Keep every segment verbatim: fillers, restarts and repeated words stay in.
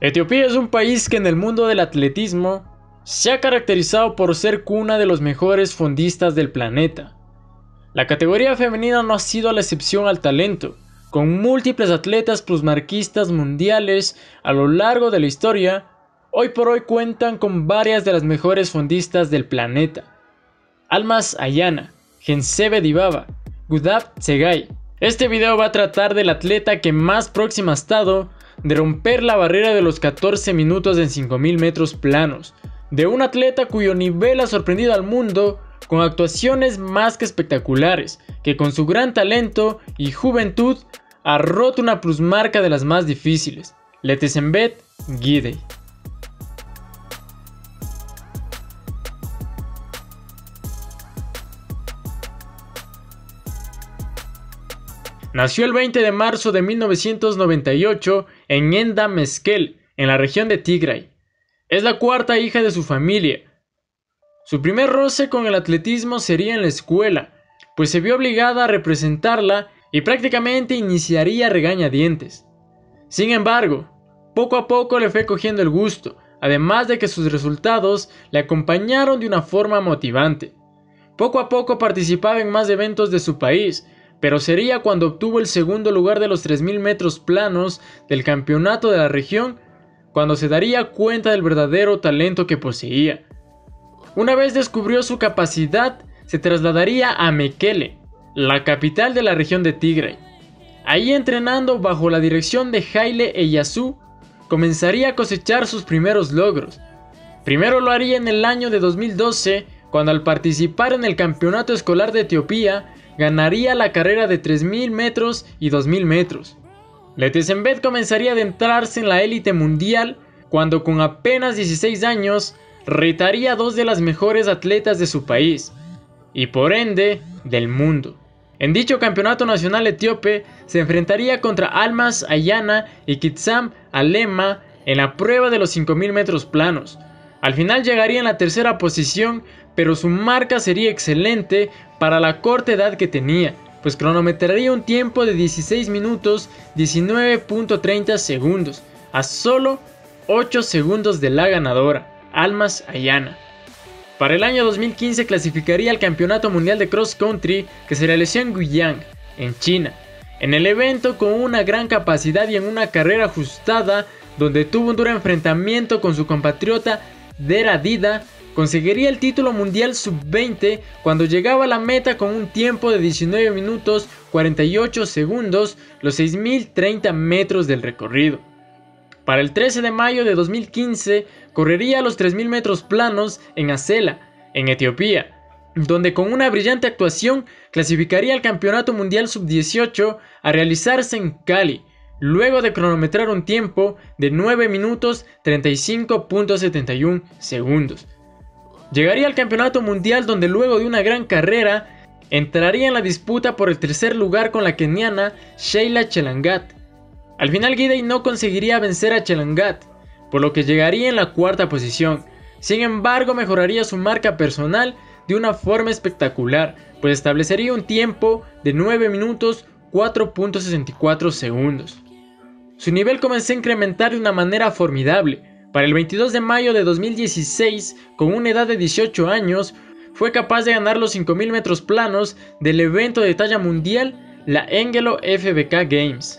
Etiopía es un país que en el mundo del atletismo se ha caracterizado por ser cuna de los mejores fondistas del planeta. La categoría femenina no ha sido la excepción al talento, con múltiples atletas plusmarquistas mundiales a lo largo de la historia. Hoy por hoy cuentan con varias de las mejores fondistas del planeta: Almaz Ayana, Gensebe Dibaba, Gudav Tsegay. Este video va a tratar del atleta que más próxima ha estado de romper la barrera de los catorce minutos en cinco mil metros planos, de un atleta cuyo nivel ha sorprendido al mundo con actuaciones más que espectaculares, que con su gran talento y juventud ha roto una plusmarca de las más difíciles: Letesenbet Gidey. Nació el veinte de marzo de mil novecientos noventa y ocho en Enda Meskel, en la región de Tigray. Es la cuarta hija de su familia. Su primer roce con el atletismo sería en la escuela, pues se vio obligada a representarla y prácticamente iniciaría regañadientes. Sin embargo, poco a poco le fue cogiendo el gusto, además de que sus resultados le acompañaron de una forma motivante. Poco a poco participaba en más eventos de su país, pero sería cuando obtuvo el segundo lugar de los tres mil metros planos del campeonato de la región cuando se daría cuenta del verdadero talento que poseía. Una vez descubrió su capacidad, se trasladaría a Mekele, la capital de la región de Tigray. Ahí, entrenando bajo la dirección de Haile Eyasu, comenzaría a cosechar sus primeros logros. Primero lo haría en el año de dos mil doce, cuando al participar en el campeonato escolar de Etiopía, ganaría la carrera de tres mil metros y dos mil metros. Letesenbet comenzaría a adentrarse en la élite mundial cuando, con apenas dieciséis años, retaría a dos de las mejores atletas de su país, y por ende, del mundo. En dicho campeonato nacional etíope se enfrentaría contra Almaz Ayana y Kitsam Alema en la prueba de los cinco mil metros planos. Al final llegaría en la tercera posición, pero su marca sería excelente para la corta edad que tenía, pues cronometraría un tiempo de dieciséis minutos diecinueve punto treinta segundos, a solo ocho segundos de la ganadora, Almaz Ayana. Para el año dos mil quince clasificaría al Campeonato Mundial de Cross Country, que se realizó en Guiyang, en China. En el evento, con una gran capacidad y en una carrera ajustada, donde tuvo un duro enfrentamiento con su compatriota Dera Dida, conseguiría el título mundial sub veinte cuando llegaba a la meta con un tiempo de diecinueve minutos cuarenta y ocho segundos, los seis mil treinta metros del recorrido. Para el trece de mayo de dos mil quince correría los tres mil metros planos en Asela, en Etiopía, donde con una brillante actuación clasificaría al Campeonato Mundial sub dieciocho a realizarse en Cali, luego de cronometrar un tiempo de nueve minutos treinta y cinco punto setenta y uno segundos. Llegaría al Campeonato Mundial, donde luego de una gran carrera entraría en la disputa por el tercer lugar con la keniana Sheila Chelangat. Al final Gidey no conseguiría vencer a Chelangat, por lo que llegaría en la cuarta posición. Sin embargo, mejoraría su marca personal de una forma espectacular, pues establecería un tiempo de nueve minutos cuatro punto sesenta y cuatro segundos. Su nivel comenzó a incrementar de una manera formidable. Para el veintidós de mayo de dos mil dieciséis, con una edad de dieciocho años, fue capaz de ganar los cinco mil metros planos del evento de talla mundial, la Angelo F B K Games.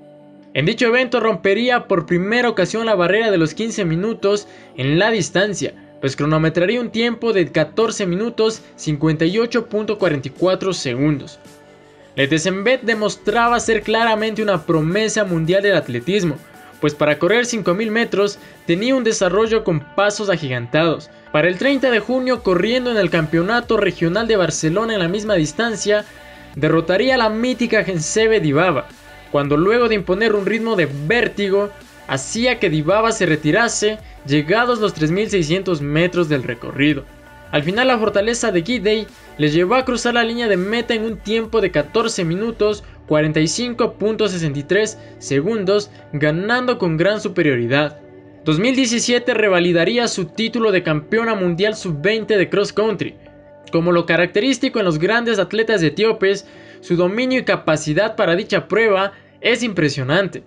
En dicho evento rompería por primera ocasión la barrera de los quince minutos en la distancia, pues cronometraría un tiempo de catorce minutos cincuenta y ocho punto cuarenta y cuatro segundos. Letesenbet demostraba ser claramente una promesa mundial del atletismo, pues para correr cinco mil metros tenía un desarrollo con pasos agigantados. Para el treinta de junio, corriendo en el Campeonato Regional de Barcelona en la misma distancia, derrotaría a la mítica Gensebe Dibaba, cuando luego de imponer un ritmo de vértigo, hacía que Dibaba se retirase llegados los tres mil seiscientos metros del recorrido. Al final, la fortaleza de Gidey le llevó a cruzar la línea de meta en un tiempo de catorce minutos cuarenta y cinco punto sesenta y tres segundos, ganando con gran superioridad. dos mil diecisiete revalidaría su título de campeona mundial sub veinte de cross country. Como lo característico en los grandes atletas etíopes, su dominio y capacidad para dicha prueba es impresionante.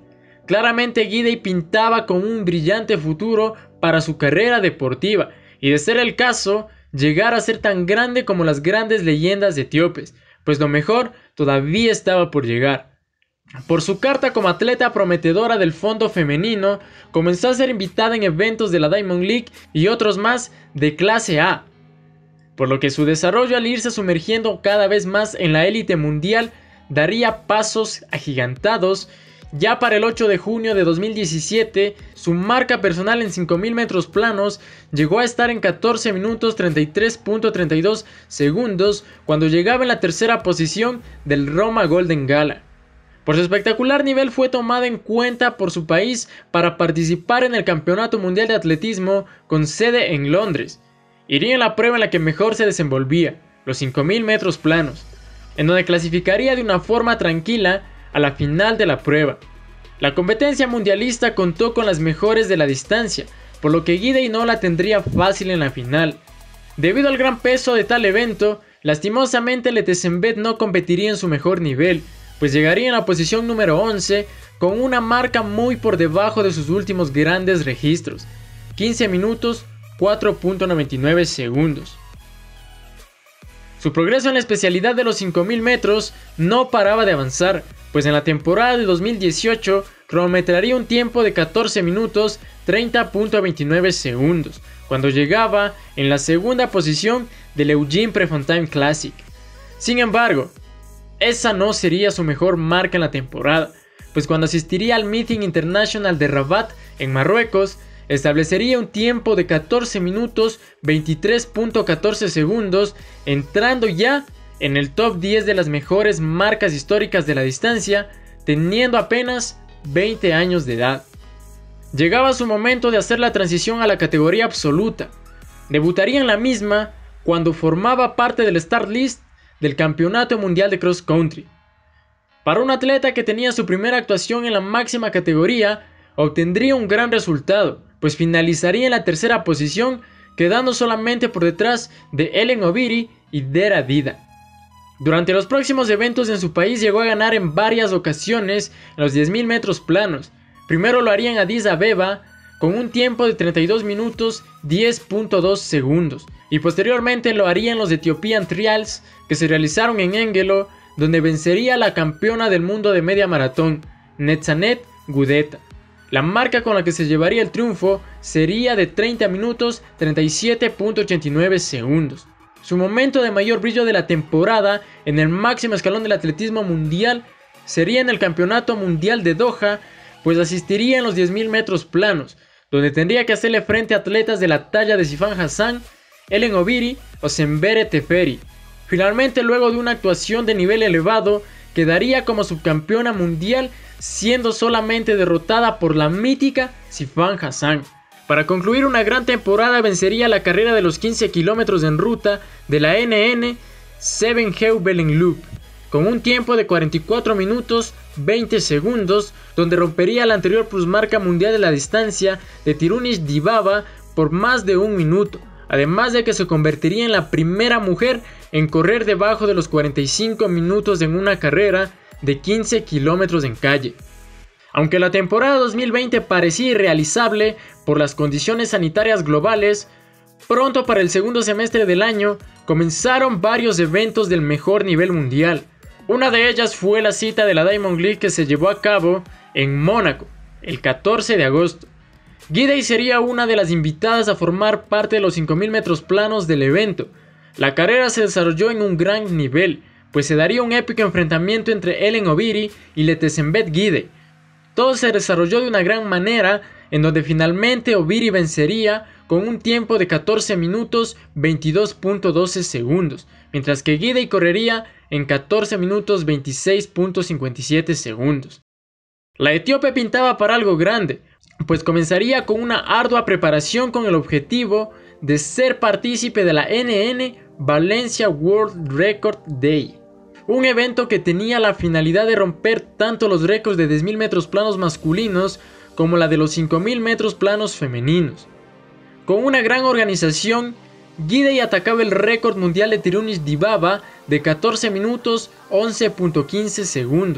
Claramente Gidey pintaba con un brillante futuro para su carrera deportiva, y de ser el caso, llegar a ser tan grande como las grandes leyendas etíopes, pues lo mejor todavía estaba por llegar. Por su carta como atleta prometedora del fondo femenino, comenzó a ser invitada en eventos de la Diamond League y otros más de clase A, por lo que su desarrollo al irse sumergiendo cada vez más en la élite mundial daría pasos agigantados. Ya para el ocho de junio de dos mil diecisiete, su marca personal en cinco mil metros planos llegó a estar en catorce minutos treinta y tres punto treinta y dos segundos cuando llegaba en la tercera posición del Roma Golden Gala. Por su espectacular nivel fue tomada en cuenta por su país para participar en el Campeonato Mundial de Atletismo con sede en Londres. Iría en la prueba en la que mejor se desenvolvía, los cinco mil metros planos, en donde clasificaría de una forma tranquila a la final de la prueba. La competencia mundialista contó con las mejores de la distancia, por lo que Gidey no la tendría fácil en la final. Debido al gran peso de tal evento, lastimosamente Letesenbet no competiría en su mejor nivel, pues llegaría en la posición número once con una marca muy por debajo de sus últimos grandes registros, quince minutos cuatro punto noventa y nueve segundos. Su progreso en la especialidad de los cinco mil metros no paraba de avanzar, pues en la temporada de dos mil dieciocho cronometraría un tiempo de catorce minutos treinta punto veintinueve segundos, cuando llegaba en la segunda posición del Eugene Prefontaine Classic. Sin embargo, esa no sería su mejor marca en la temporada, pues cuando asistiría al Meeting International de Rabat en Marruecos, establecería un tiempo de catorce minutos veintitrés punto catorce segundos, entrando ya en el top diez de las mejores marcas históricas de la distancia, teniendo apenas veinte años de edad. Llegaba su momento de hacer la transición a la categoría absoluta. Debutaría en la misma cuando formaba parte del Start List del Campeonato Mundial de Cross Country. Para un atleta que tenía su primera actuación en la máxima categoría, obtendría un gran resultado, pues finalizaría en la tercera posición, quedando solamente por detrás de Ellen Obiri y Dera Dida. Durante los próximos eventos en su país llegó a ganar en varias ocasiones en los diez mil metros planos. Primero lo haría en Addis Abeba con un tiempo de treinta y dos minutos diez punto dos segundos, y posteriormente lo haría en los Ethiopian Trials que se realizaron en Engelo, donde vencería a la campeona del mundo de media maratón, Netzanet Gudeta. La marca con la que se llevaría el triunfo sería de treinta minutos treinta y siete punto ochenta y nueve segundos. Su momento de mayor brillo de la temporada en el máximo escalón del atletismo mundial sería en el Campeonato Mundial de Doha, pues asistiría en los diez mil metros planos, donde tendría que hacerle frente a atletas de la talla de Sifan Hassan, Ellen Obiri o Sembere Teferi. Finalmente, luego de una actuación de nivel elevado, quedaría como subcampeona mundial, siendo solamente derrotada por la mítica Sifan Hassan. Para concluir una gran temporada, vencería la carrera de los quince kilómetros en ruta de la N N siete Heuvelen Loop, con un tiempo de cuarenta y cuatro minutos veinte segundos, donde rompería la anterior plusmarca mundial de la distancia de Tirunis Dibaba por más de un minuto, además de que se convertiría en la primera mujer en correr debajo de los cuarenta y cinco minutos en una carrera de quince kilómetros en calle. Aunque la temporada dos mil veinte parecía irrealizable por las condiciones sanitarias globales, pronto para el segundo semestre del año comenzaron varios eventos del mejor nivel mundial. Una de ellas fue la cita de la Diamond League que se llevó a cabo en Mónaco el catorce de agosto. Gidey sería una de las invitadas a formar parte de los cinco mil metros planos del evento. La carrera se desarrolló en un gran nivel, pues se daría un épico enfrentamiento entre Ellen Obiri y Letesenbet Gidey. Todo se desarrolló de una gran manera, en donde finalmente Obiri vencería con un tiempo de catorce minutos veintidós punto doce segundos, mientras que Gidey correría en catorce minutos veintiséis punto cincuenta y siete segundos. La etíope pintaba para algo grande, pues comenzaría con una ardua preparación con el objetivo de ser partícipe de la N N Valencia World Record Day, un evento que tenía la finalidad de romper tanto los récords de diez mil metros planos masculinos como la de los cinco mil metros planos femeninos. Con una gran organización, Gidey atacaba el récord mundial de Tirunis Dibaba de catorce minutos once punto quince segundos,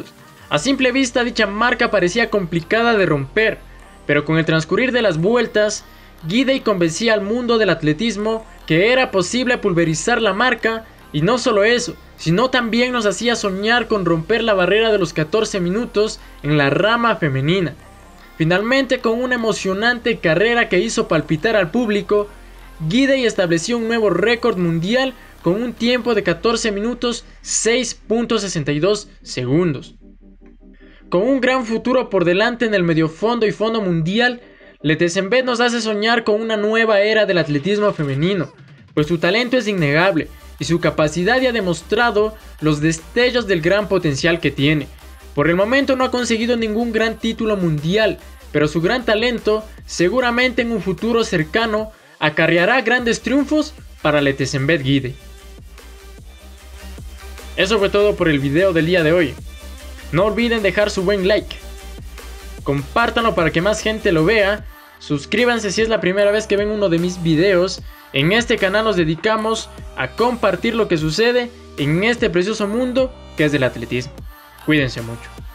A simple vista dicha marca parecía complicada de romper, pero con el transcurrir de las vueltas, Gidey convencía al mundo del atletismo que era posible pulverizar la marca, y no solo eso, sino también nos hacía soñar con romper la barrera de los catorce minutos en la rama femenina. Finalmente, con una emocionante carrera que hizo palpitar al público, Gidey estableció un nuevo récord mundial con un tiempo de catorce minutos seis punto sesenta y dos segundos. Con un gran futuro por delante en el mediofondo y fondo mundial, Letesenbet nos hace soñar con una nueva era del atletismo femenino, pues su talento es innegable y su capacidad ya ha demostrado los destellos del gran potencial que tiene. Por el momento no ha conseguido ningún gran título mundial, pero su gran talento seguramente en un futuro cercano acarreará grandes triunfos para Letesenbet Gidey. Eso fue todo por el video del día de hoy. No olviden dejar su buen like, compártanlo para que más gente lo vea, suscríbanse si es la primera vez que ven uno de mis videos. En este canal nos dedicamos a compartir lo que sucede en este precioso mundo que es del atletismo. Cuídense mucho.